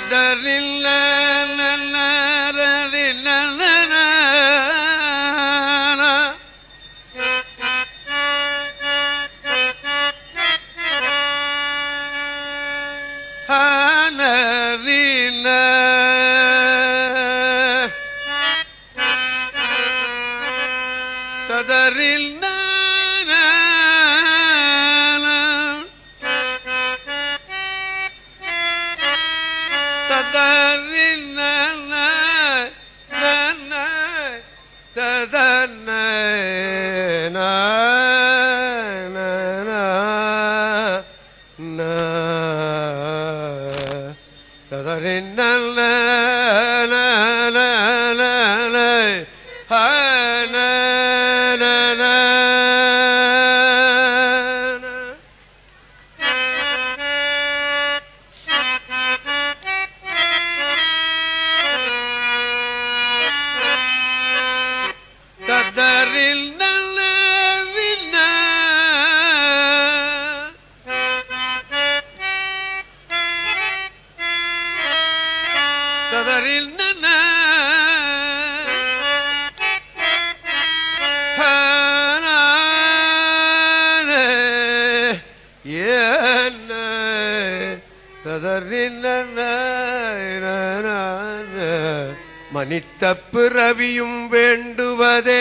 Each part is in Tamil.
மனித்த பிறவியும் வேண்டுவதே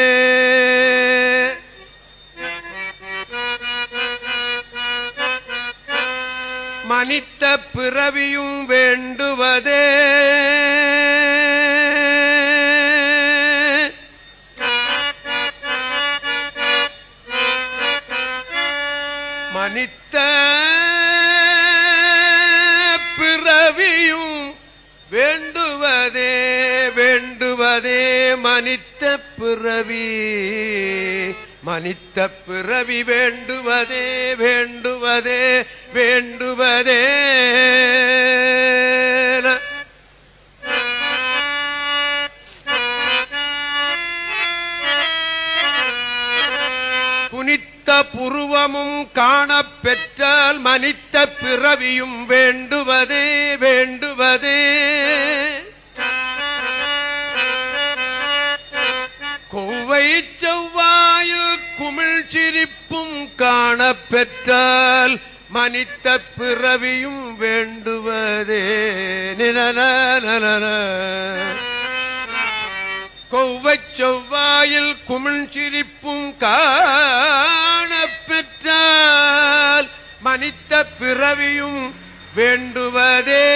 மனித்த பிறவியும் வேண்டுவதே மனித்த பிறவியும் வேண்டுவதே வேண்டுவதே மனித்த பிறவி மனித்த பிறவி வேண்டுவதே வேண்டுவதே வேண்டுவதே குனித்த புருவமும் காணப் பெற்றால் மனித்த பிறவியும் வேண்டுவதே வேண்டுவதே கொவ்வை செவ்வாயில் குமிழ் சிரிப்பும் காணப் பெற்றால் மனித்த பிறவியும் வேண்டுவதே நிலன கொவ்வை செவ்வாயில் குமிழ் சிரிப்பும் காணப் பெற்றால் மனித்த பிறவியும் வேண்டுவதே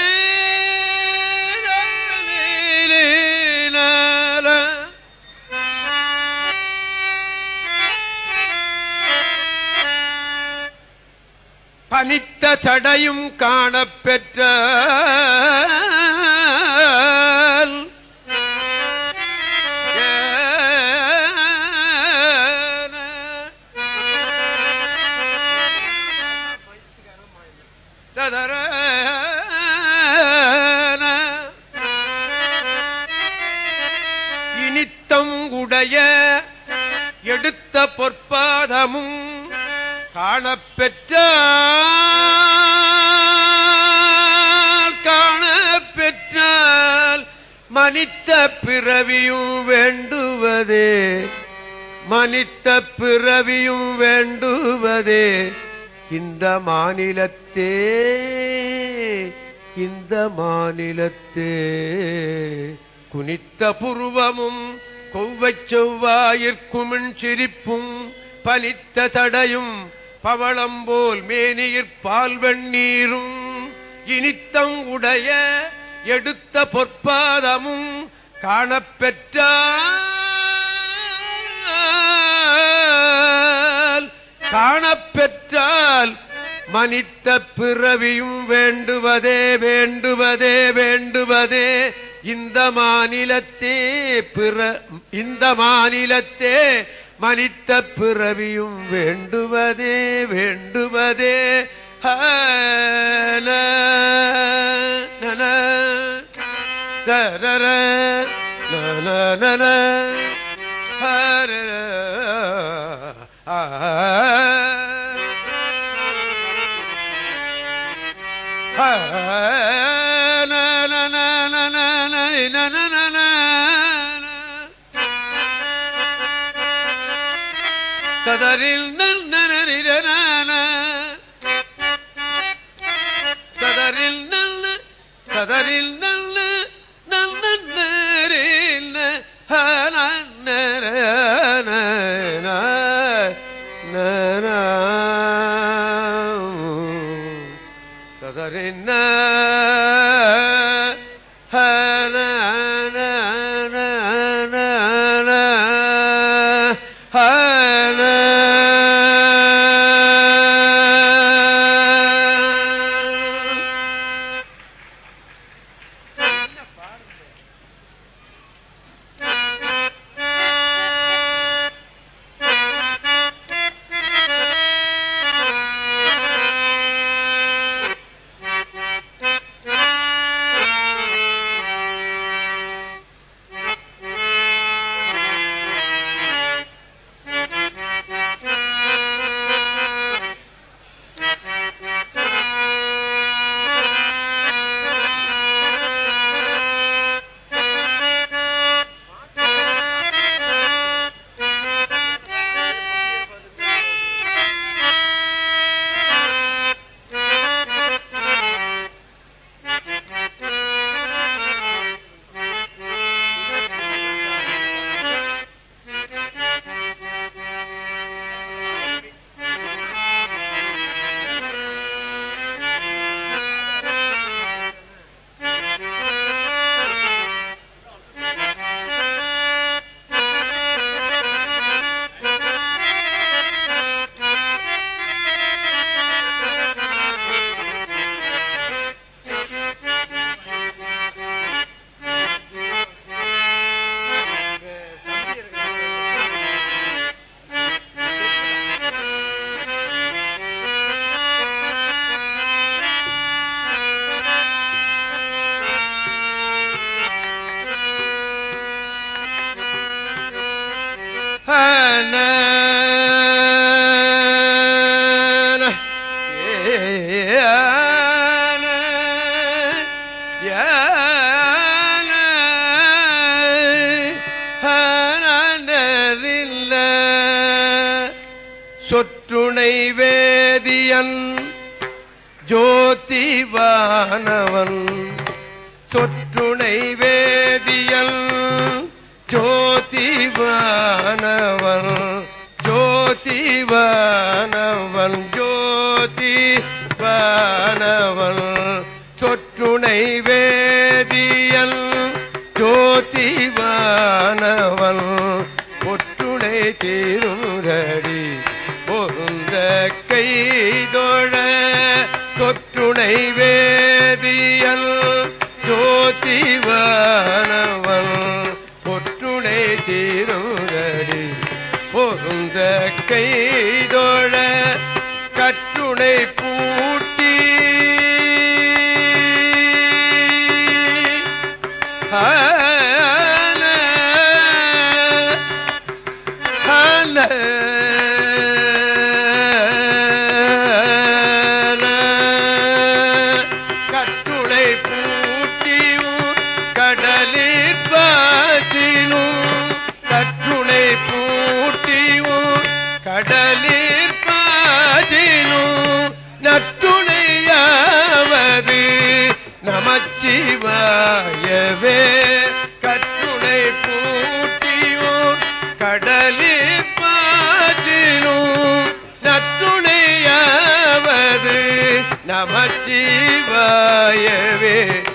பனித்த சடையும் காணப் பெற்றால் இனித்தம் உடைய எடுத்த பொற்பாதமும் காணப்பெற்றால் மனித்த பிறவியும் வேண்டுவதே மனித்த பிறவியும் வேண்டுவதே இந்த மாநிலத்தே குனித்த புருவமும் கொவ்வைச் செவ்வாயிற்குமின் சிரிப்பும் பனித்த தடையும் பவளம்போல் மேனியிற் பால் வெண்ணீரும் இனித்தம் உடைய எடுத்த பொற்பாதமும் காணப்பெற்றால் மனித்த பிறவியும் வேண்டுவதே வேண்டுவதே வேண்டுவதே இந்த மாநிலத்தே மனித்த பிறவியும் வேண்டுவதே வேண்டுவதே ததரில் நன்னரிரன ததரில் நல்ல ததரில் நல்ல நன்னரில் ததரின் சொற்றுணை வேதியன் ஜோதிவானவன் சொற்றுணை வேதியன் ஜோதிவானவன் ஜோதிவானவன் ஜோதிவானவன் சொற்றுணை வேதியன் ஜோதிவானவன் பொற்றுணை தீருரடி பொருந்த கைதொழ சொற்றுணை வேதியல் ஜோதிவானவன் பொற்றுணை தீருரடி பொருந்த கைதொழ கற்றுணை பூட்டி கட்டுளை பூட்டியும் கடலிற் பாற்றினும் கட்டுளை பூட்டியும் கடலிற் பாற்றினும் நற்றுணையாவது நமச்சிவாயவே கட்டுளை பூட்டியும் கடலிற் பாற்றினும் நற்றுணையாவது நமச்சிவாயவே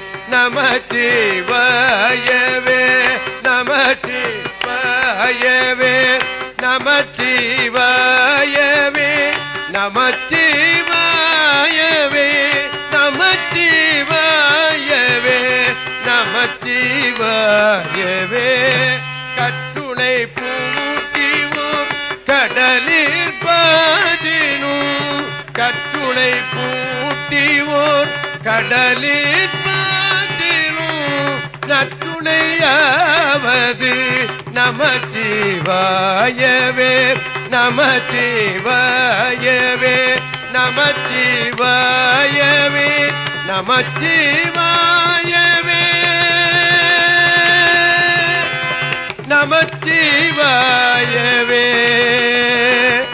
நமச்சிவாயவே நமச்சிவாயவே நமச்சிவாயவே நமச்சிவாயவே நமச்சிவாயவே நமச்சிவாயவே கட்டுணை பூட்டியும் கடலில் பாதினும் கட்டுணை பூட்டியோர் கடலில் பாதினும் நற்றுணையாவது நமச்சிவாயவே நமச்சிவாயவே நமச்சிவாயவே நமச்சிவாயவே நமச்சிவாயவே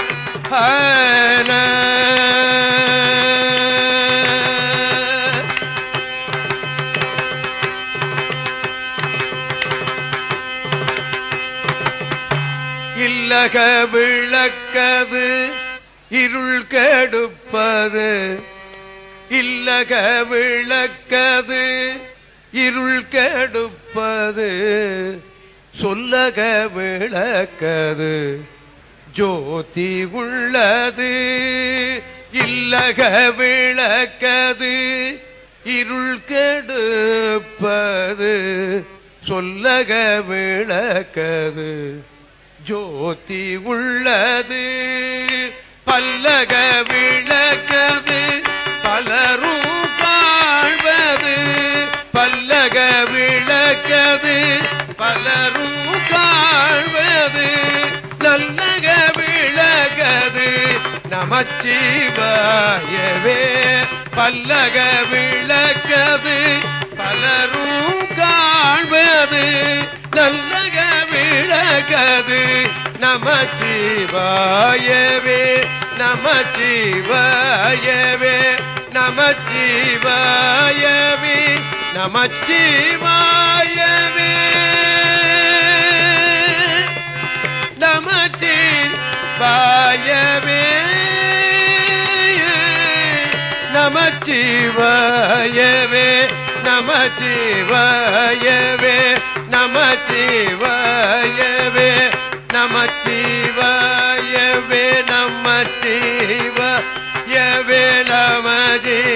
இல்லக விளக்கது இருள் கெடுப்பது இல்லக விளக்கது இருள் கெடுப்பது சொல்லக விளக்கது ஜோதி உள்ளது இல்லக விளக்கது இருள் கெடுப்பது சொல்லக விளக்கது ஜோதி உள்ளது பல்லக விளக்கது பலரும் காண்பது பல்லக விளக்கது பலரும் காண்பது நல்லக விளக்கது நமச்சிவாயவே பல்லக விளக்கது பலரும் காண்பது நல்லக விளக்கது நமச்சிவாயவே நமச்சிவாயவே நமச்சிவாயவே நமச்சிவாயவே நமச்சிவாயவே நமச்சிவாயவே நமச்சிவாயவே நமச்சிவாயவே நமச்சிவாயவே நமச்சிவாயவே நமச்சிவாயவே